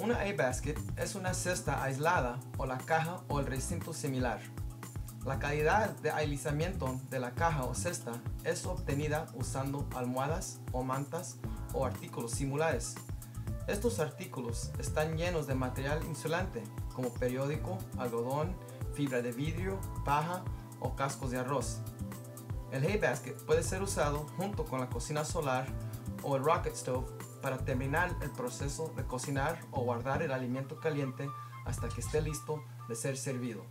Una A-Basket es una cesta aislada o la caja o el recinto similar. La calidad de aislamiento de la caja o cesta es obtenida usando almohadas o mantas o artículos similares. Estos artículos están llenos de material insulante como periódico, algodón, fibra de vidrio, paja o cascos de arroz. El hay basket puede ser usado junto con la cocina solar o el rocket stove para terminar el proceso de cocinar o guardar el alimento caliente hasta que esté listo de ser servido.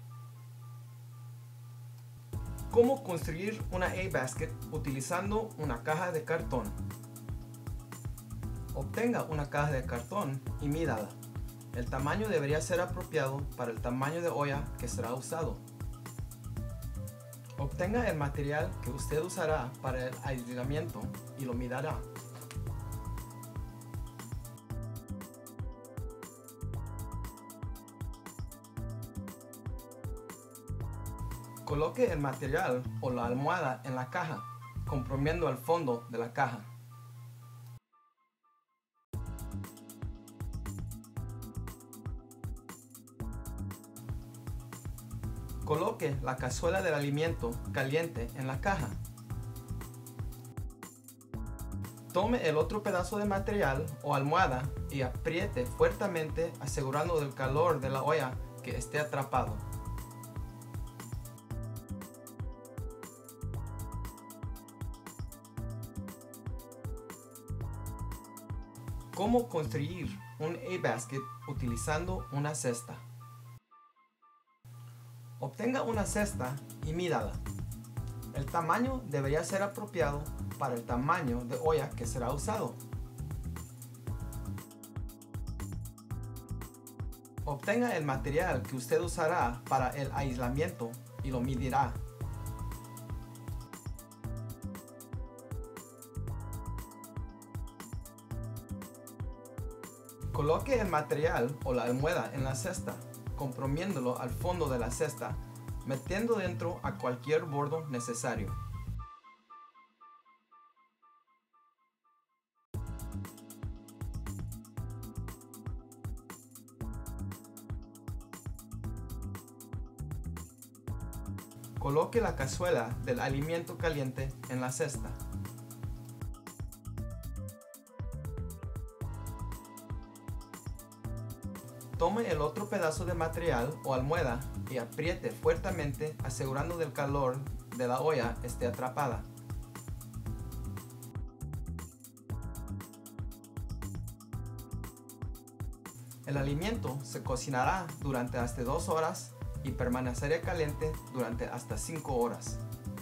¿Cómo construir una A-Basket utilizando una caja de cartón? Obtenga una caja de cartón y mídala. El tamaño debería ser apropiado para el tamaño de olla que será usado. Obtenga el material que usted usará para el aislamiento y lo midará. Coloque el material o la almohada en la caja, comprimiendo el fondo de la caja. Coloque la cazuela del alimento caliente en la caja. Tome el otro pedazo de material o almohada y apriete fuertemente asegurando el calor de la olla que esté atrapado. ¿Cómo construir un A-Basket utilizando una cesta? Obtenga una cesta y mídala. El tamaño debería ser apropiado para el tamaño de olla que será usado. Obtenga el material que usted usará para el aislamiento y lo medirá. Coloque el material o la almohada en la cesta, comprimiéndolo al fondo de la cesta, metiendo dentro a cualquier bordo necesario. Coloque la cazuela del alimento caliente en la cesta. Tome el otro pedazo de material o almohada y apriete fuertemente asegurando que el calor de la olla esté atrapada. El alimento se cocinará durante hasta 2 horas y permanecerá caliente durante hasta 5 horas.